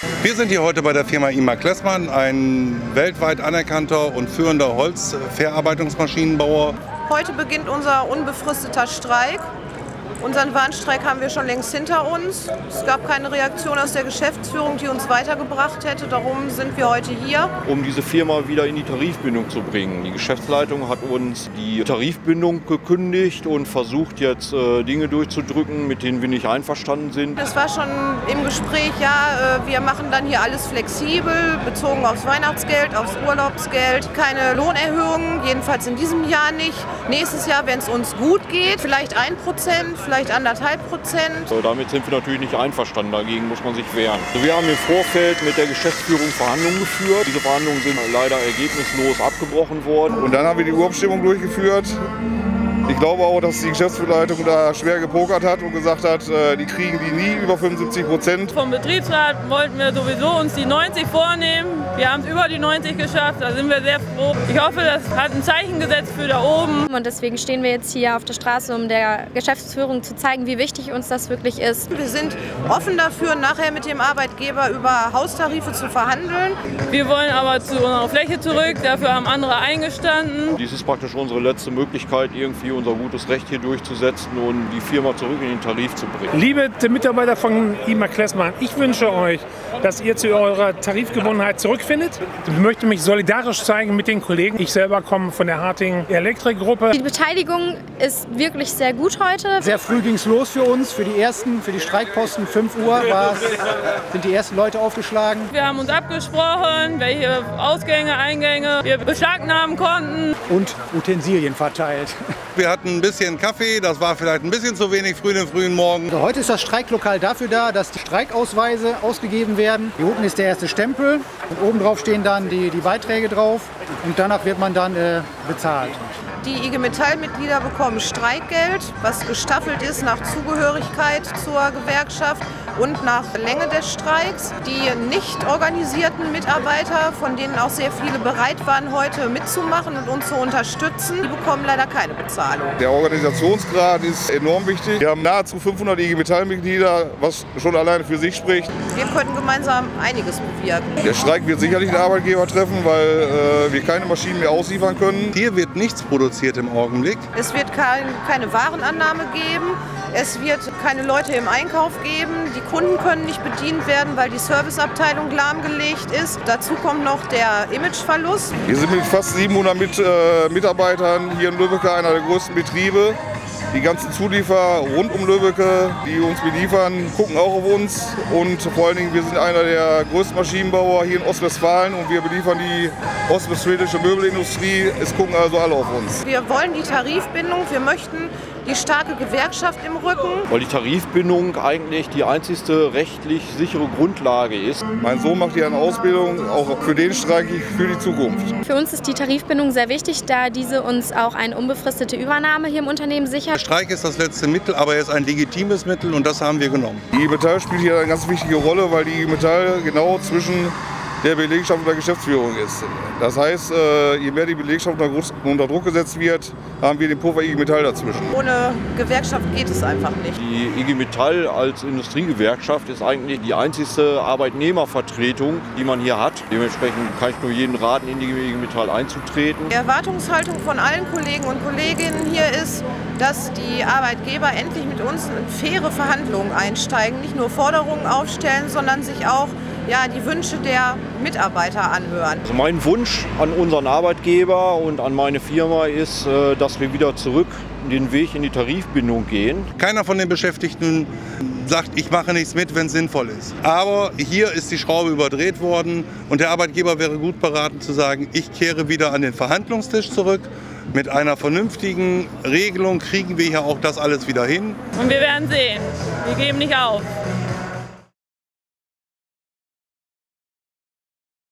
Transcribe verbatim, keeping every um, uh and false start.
Wir sind hier heute bei der Firma IMA-Klessmann, ein weltweit anerkannter und führender Holzverarbeitungsmaschinenbauer. Heute beginnt unser unbefristeter Streik. Unseren Warnstreik haben wir schon längst hinter uns. Es gab keine Reaktion aus der Geschäftsführung, die uns weitergebracht hätte. Darum sind wir heute hier. Um diese Firma wieder in die Tarifbindung zu bringen. Die Geschäftsleitung hat uns die Tarifbindung gekündigt und versucht jetzt äh, Dinge durchzudrücken, mit denen wir nicht einverstanden sind. Es war schon im Gespräch, ja, äh, wir machen dann hier alles flexibel, bezogen aufs Weihnachtsgeld, aufs Urlaubsgeld. Keine Lohnerhöhungen, jedenfalls in diesem Jahr nicht. Nächstes Jahr, wenn es uns gut geht, vielleicht ein Prozent, vielleicht anderthalb Prozent. So, damit sind wir natürlich nicht einverstanden, dagegen muss man sich wehren. Also wir haben im Vorfeld mit der Geschäftsführung Verhandlungen geführt. Diese Verhandlungen sind leider ergebnislos abgebrochen worden. Und dann haben wir die Urabstimmung durchgeführt. Ich glaube auch, dass die Geschäftsleitung da schwer gepokert hat und gesagt hat, die kriegen die nie über fünfundsiebzig Prozent. Vom Betriebsrat wollten wir sowieso uns die neunzig vornehmen. Wir haben es über die neunzig geschafft, da sind wir sehr froh. Ich hoffe, das hat ein Zeichen gesetzt für da oben. Und deswegen stehen wir jetzt hier auf der Straße, um der Geschäftsführung zu zeigen, wie wichtig uns das wirklich ist. Wir sind offen dafür, nachher mit dem Arbeitgeber über Haustarife zu verhandeln. Wir wollen aber zu unserer Fläche zurück, dafür haben andere eingestanden. Dies ist praktisch unsere letzte Möglichkeit, irgendwie unser gutes Recht hier durchzusetzen und die Firma zurück in den Tarif zu bringen. Liebe Mitarbeiter von IMA-Klessmann, ich wünsche euch, dass ihr zu eurer Tarifgebundenheit zurückfindet. Ich möchte mich solidarisch zeigen mit den Kollegen. Ich selber komme von der Harting Elektrik-Gruppe. Die Beteiligung ist wirklich sehr gut heute. Sehr früh ging es los für uns, für die ersten, für die Streikposten. fünf Uhr war's, sind die ersten Leute aufgeschlagen. Wir haben uns abgesprochen, welche Ausgänge, Eingänge wir beschlagnahmen konnten. Und Utensilien verteilt. Wir hatten ein bisschen Kaffee, das war vielleicht ein bisschen zu wenig früh in den frühen Morgen. Also heute ist das Streiklokal dafür da, dass die Streikausweise ausgegeben werden. Hier unten ist der erste Stempel und oben drauf stehen dann die, die Beiträge drauf und danach wird man dann äh, bezahlt. Die I G Metall-Mitglieder bekommen Streikgeld, was gestaffelt ist nach Zugehörigkeit zur Gewerkschaft und nach Länge des Streiks. Die nicht organisierten Mitarbeiter, von denen auch sehr viele bereit waren, heute mitzumachen und uns zu unterstützen, die bekommen leider keine Bezahlung. Der Organisationsgrad ist enorm wichtig. Wir haben nahezu fünfhundert I G Metall-Mitglieder, was schon alleine für sich spricht. Wir können gemeinsam einiges bewirken. Der Streik wird sicherlich den Arbeitgeber treffen, weil äh, wir keine Maschinen mehr ausliefern können. Hier wird nichts produziert im Augenblick. Es wird kein, keine Warenannahme geben. Es wird keine Leute im Einkauf geben. Die Kunden können nicht bedient werden, weil die Serviceabteilung lahmgelegt ist. Dazu kommt noch der Imageverlust. Wir sind mit fast siebenhundert mit, äh, Mitarbeitern hier in Lübbecke, einer der größten Betriebe. Die ganzen Zulieferer rund um Lübbecke, die uns beliefern, gucken auch auf uns. Und vor allen Dingen, wir sind einer der größten Maschinenbauer hier in Ostwestfalen und wir beliefern die ostwestfälische Möbelindustrie. Es gucken also alle auf uns. Wir wollen die Tarifbindung, wir möchten die starke Gewerkschaft im Rücken. Weil die Tarifbindung eigentlich die einzigste rechtlich sichere Grundlage ist. Mein Sohn macht hier eine Ausbildung, auch für den streike ich für die Zukunft. Für uns ist die Tarifbindung sehr wichtig, da diese uns auch eine unbefristete Übernahme hier im Unternehmen sichert. Der Streik ist das letzte Mittel, aber er ist ein legitimes Mittel und das haben wir genommen. Die I G Metall spielt hier eine ganz wichtige Rolle, weil die I G Metall genau zwischen der Belegschaft und der Geschäftsführung ist. Das heißt, je mehr die Belegschaft unter Druck gesetzt wird, haben wir den Puffer I G Metall dazwischen. Ohne Gewerkschaft geht es einfach nicht. Die I G Metall als Industriegewerkschaft ist eigentlich die einzigste Arbeitnehmervertretung, die man hier hat. Dementsprechend kann ich nur jeden raten, in die I G Metall einzutreten. Die Erwartungshaltung von allen Kollegen und Kolleginnen hier ist, dass die Arbeitgeber endlich mit uns in faire Verhandlungen einsteigen, nicht nur Forderungen aufstellen, sondern sich auch ja, die Wünsche der Mitarbeiter anhören. Also mein Wunsch an unseren Arbeitgeber und an meine Firma ist, dass wir wieder zurück den Weg in die Tarifbindung gehen. Keiner von den Beschäftigten sagt, ich mache nichts mit, wenn es sinnvoll ist. Aber hier ist die Schraube überdreht worden und der Arbeitgeber wäre gut beraten zu sagen, ich kehre wieder an den Verhandlungstisch zurück. Mit einer vernünftigen Regelung kriegen wir hier auch das alles wieder hin. Und wir werden sehen, wir geben nicht auf.